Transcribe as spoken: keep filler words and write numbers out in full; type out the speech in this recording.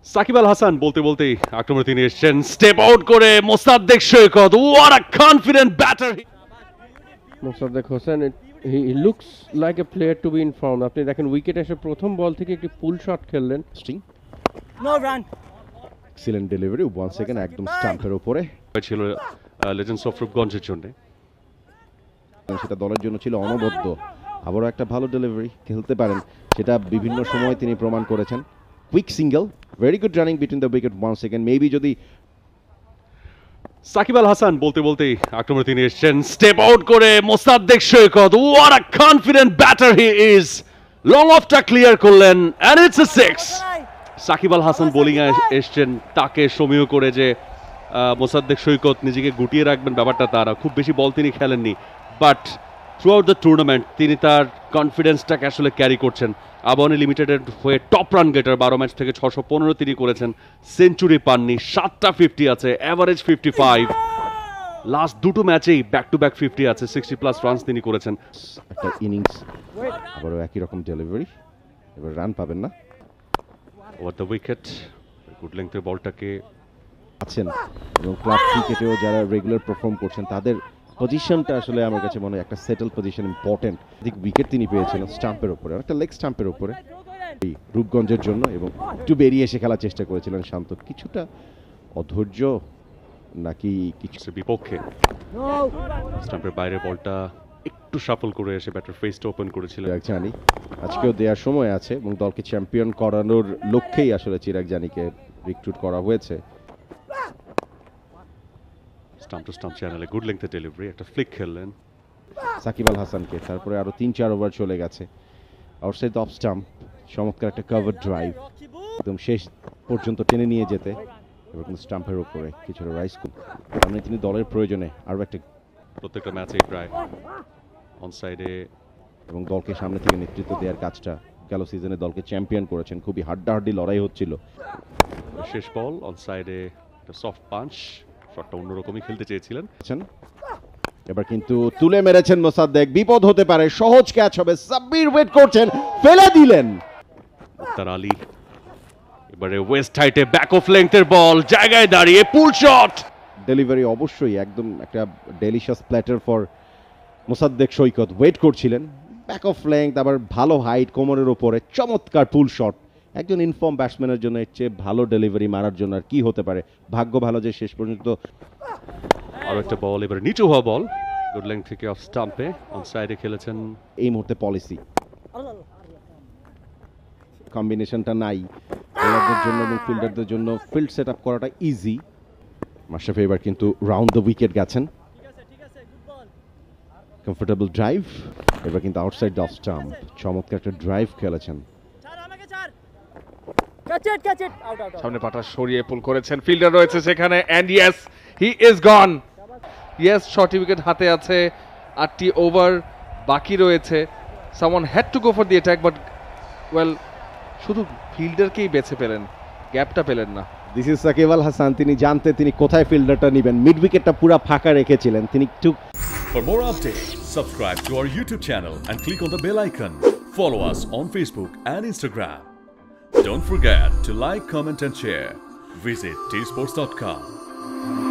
সাকিব আল হাসান বলতে বলতে আক্রমণে তিনি এসেছেন স্টেপ আউট করে Mosaddek Saikat what a confident batter Mosaddek Hossain he looks like a player to be in form আপনি দেখেন উইকেট এসে প্রথম বল থেকে একটি পুল শট খেললেন স্টিং no run excellent delivery one second একদম স্টাম্পের উপরে ছিল লেজেন্ডস অফ রূপগঞ্জের জন্য সেটা দলের জন্য ছিল অনবদ্য আবারও একটা ভালো ডেলিভারি খেলতে পারেন সেটা বিভিন্ন সময় তিনি প্রমাণ করেছেন quick single very good running between the wicket one second maybe যদি সাকিব আল হাসান বলতে বলতে আক্রমণে তিনি এসেছেন স্টেপ আউট করে Mosaddek Saikat what a confident batter he is long অফটা ক্লিয়ার করলেন and it's a six Shakib Al Hasan bowling এ এসেছেন তাকে সমীহ করে যে মোসাদ্দেক সৈকত নিজেকে গুটিয়ে রাখবেন ব্যাপারটা তারা খুব বেশি বল তিনি খেলেননি but throughout the tournament তিনি তার কনফিডেন্সটাকে আসলে ক্যারি করছেন আবাহনী লিমিটেডের হয়ে টপ রান গেটার বারো ম্যাচ থেকে ছশো পনেরো তিনি করেছেন সেঞ্চুরি পাননি সাতটা ফিফটি আছে অ্যাভারেজ ফিফটি ফাইভ লাস্ট দুটো ম্যাচেই ব্যাক টু ব্যাক ফিফটি আছে সিক্সটি প্লাস রানস তিনি করেছেন একটা ইনিংস আবারও একই রকম ডেলিভারি এবার রান পাবেন না ওভার দ্য উইকেট গুড লেংথের বলটাকে আছেন এবং ক্লাব ক্রিকেটেও যারা রেগুলার পারফর্ম করছেন তাদের পজিশনটা আসলে আমার কাছে মনে হয় একটা সেটেল পজিশন ইম্পর্টেন্ট ঠিক উইকেট তিনি পেয়েছিলেন স্টাম্পের উপরে একটা লেগ স্টাম্পের উপরে এই রূপগঞ্জের জন্য এবং একটু বেরিয়ে এসে খেলার চেষ্টা করেছিলেন শান্ত কিছুটা অধৈর্য নাকি কিছু বিপক্ষে স্টাম্পের বাইরে বলটা একটু শাফল করে এসে ব্যাটার ফেসটা ওপেন করেছিলেন চিরাগ জানি আজকেও দেওয়ার সময় আছে এবং দলকে চ্যাম্পিয়ন করানোর লক্ষ্যেই আসলে চিরাগ জানিকে রিক্রুট করা হয়েছে স্টাম্প টু স্টাম্প চ্যানেলে গুড লেংথের ডেলিভারি একটা ফ্লিক খেললেন সাকিব আল হাসানকে তারপরে আরো তিন চার ওভার চলে গেছে আউটসাইড অফ স্টাম্প চমৎকার একটা কভার ড্রাইভ একদম শেষ পর্যন্ত টেনে নিয়ে যেতে এবং স্টাম্পের উপরে কিছুটা রাইস মানে তিনি দলের প্রয়োজনে আরও একটা প্রত্যেকটা ম্যাচে প্রায় অন সাইডে এবং দলকে সামনে থেকে নেতৃত্ব দেওয়ার কাজটা গেল সিজনে দলকে চ্যাম্পিয়ন করেছেন খুবই হাড্ডাহাড্ডি লড়াই হচ্ছিল শেষ বল অন সাইডে একটা সফট পাঞ্চ শটটা অন্যরকমই খেলতে চেয়েছিলেন এবার কিন্তু তুলে মেরেছেন মোসাদ্দেক বিপদ হতে পারে সহজ ক্যাচ হবে সাব্বির ওয়েট করছেন ফেলে দিলেন মুক্তার আলী এবারে ওয়েস্ট হাইটে ব্যাক অফ লেংথের বল জায়গায় দাঁড়িয়ে পুল শট ডেলিভারি অবশ্যই একদম একটা delicious platter for Mosaddek Saikat wait করছিলেন ব্যাক অফ লেংথ আবার ভালো হাইট কোমরের উপরে চমৎকার পুল শট একজন ইনফর্ম ব্যাটসম্যানের জন্য এর চেয়ে ভালো ডেলিভারি মারার জন্য আর কি হতে পারে ভাগ্য ভালো যে শেষ পর্যন্ত আর একটা বল এবারে নিচু হওয়া বল গুড লেংথ থেকে অফ স্টাম্পে অন সাইডে খেলেছেন এই মুহূর্তে পলিসি কম্বিনেশনটা নাই বোলারদের জন্য এবং ফিল্ডারদের জন্য ফিল্ড সেট আপ করাটা ইজি মাশরাফি এবার কিন্তু রাউন্ড দ্য উইকেট গেছেন কমফোর্টেবল ড্রাইভ এবার কিন্তু আউটসাইড অফ স্টাম্প চমৎকার একটা ড্রাইভ খেলেছেন সামনে পাটা সরিয়ে পুল করেছেন ফিল্ডার রয়েছে সেখানে and yes he is gone yes short wicket হাতে আছে আটটি ওভার বাকি রয়েছে someone had to go for the attack but well শুধু ফিল্ডারকেই বেছে পেলেন গ্যাপটা পেলেন না দিস ইজ সাকিব আল হাসান তিনি জানতে তিনি কোথায় ফিল্ডারটা নেবেন মিড উইকেটটা পুরো ফাঁকা রেখেছিলেন তিনি একটু For more updates subscribe to our YouTube channel and click on the bell icon follow us on Facebook and Instagram. Don't forget to like, comment and share. Visit T sports dot com.